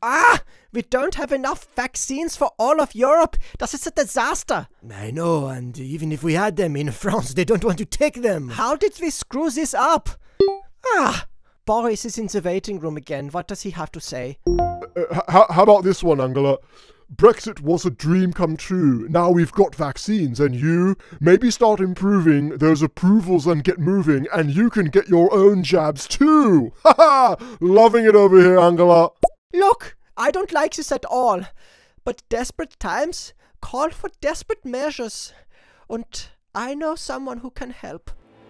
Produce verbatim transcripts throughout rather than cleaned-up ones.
Ah! We don't have enough vaccines for all of Europe. Das ist a disaster. I know, and even if we had them in France, they don't want to take them. How did we screw this up? Ah! Boris is in the waiting room again. What does he have to say? Uh, how, how about this one, Angela? Brexit was a dream come true. Now we've got vaccines, and you maybe start improving those approvals and get moving, and you can get your own jabs too. Ha ha! Loving it over here, Angela. Look, I don't like this at all. But desperate times call for desperate measures. And I know someone who can help.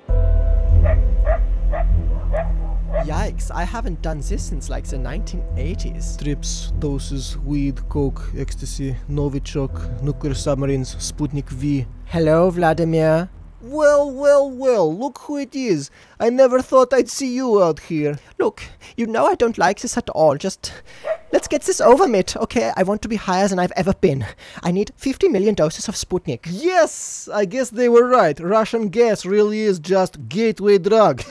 Yikes, I haven't done this since like the nineteen eighties. Strips, doses, weed, coke, ecstasy, Novichok, nuclear submarines, Sputnik V. Hello, Vladimir. Well, well, well, look who it is. I never thought I'd see you out here. Look, you know I don't like this at all. Just let's get this over with, okay? I want to be higher than I've ever been. I need fifty million doses of Sputnik. Yes, I guess they were right. Russian gas really is just gateway drug.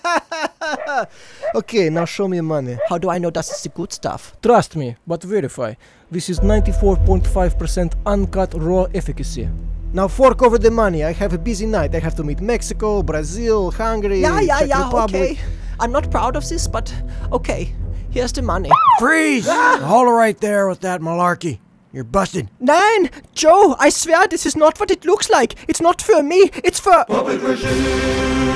Okay, now show me money. How do I know this is the good stuff? Trust me, but verify. This is ninety-four point five percent uncut raw efficacy. Now fork over the money. I have a busy night. I have to meet Mexico, Brazil, Hungary, Yeah, yeah, Czech yeah, Republic. okay. I'm not proud of this, but okay. Here's the money. Freeze! Hold it right there with that malarkey. You're busted. Nein! Joe, I swear this is not what it looks like. It's not for me. It's for... Public regime.